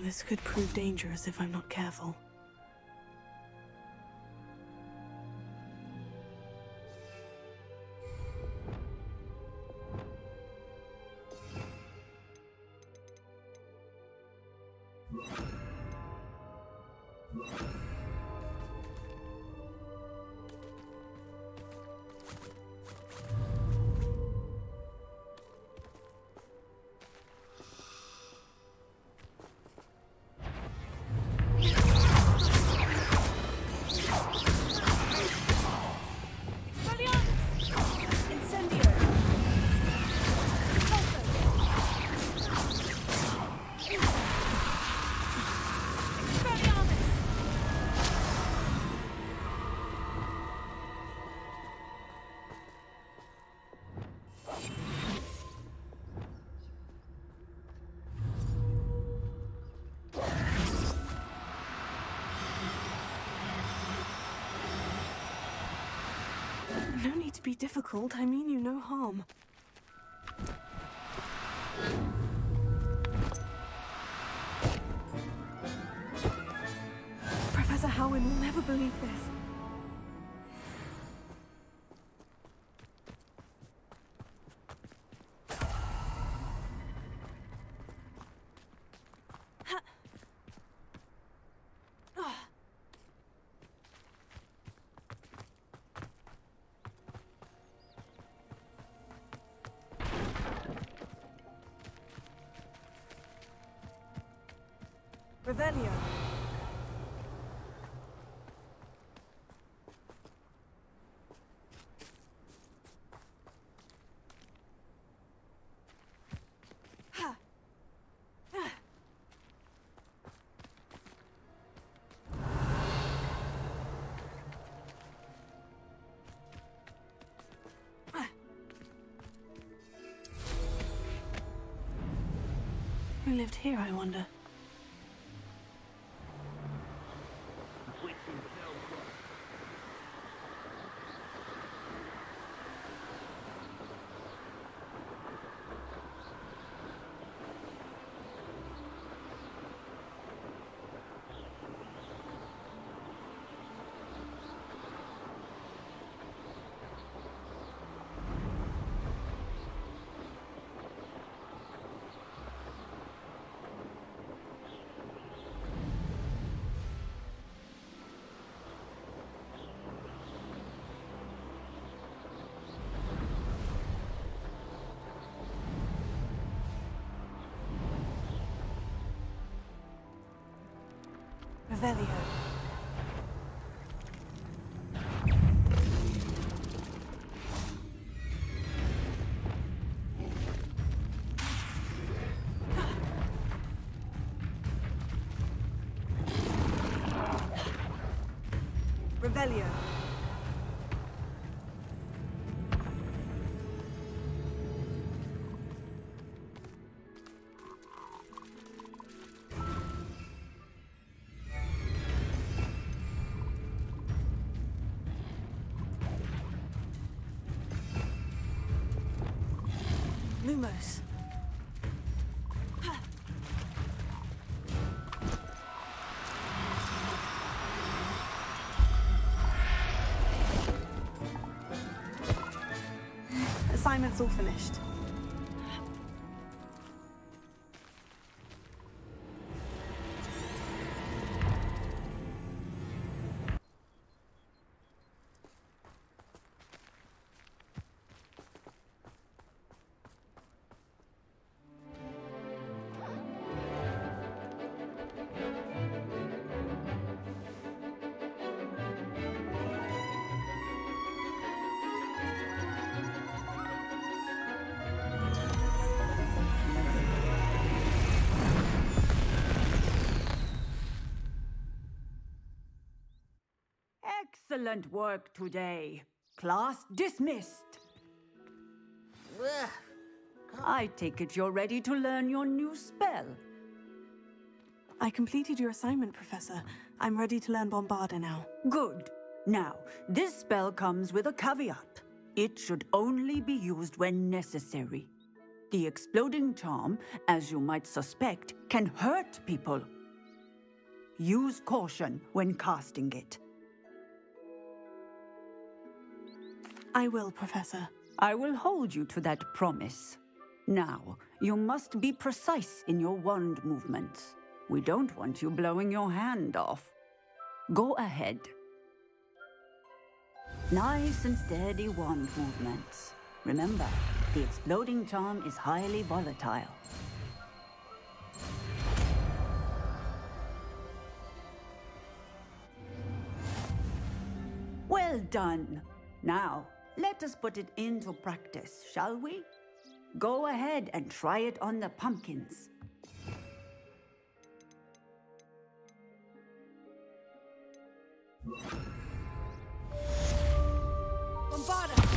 This could prove dangerous if I'm not careful. No need to be difficult. I mean you no harm. Professor Howin will never believe this. Revelio. Who lived here, I wonder? Revelio. Revelio. Lumos. Assignment's all finished. Excellent work today. Class dismissed. I take it you're ready to learn your new spell. I completed your assignment, Professor. I'm ready to learn Bombarda now. Good. Now, this spell comes with a caveat. It should only be used when necessary. The exploding charm, as you might suspect, can hurt people. Use caution when casting it. I will, Professor. I will hold you to that promise. Now, you must be precise in your wand movements. We don't want you blowing your hand off. Go ahead. Nice and steady wand movements. Remember, the exploding charm is highly volatile. Well done. Now, let us put it into practice, shall we? Go ahead and try it on the pumpkins. Bombarda!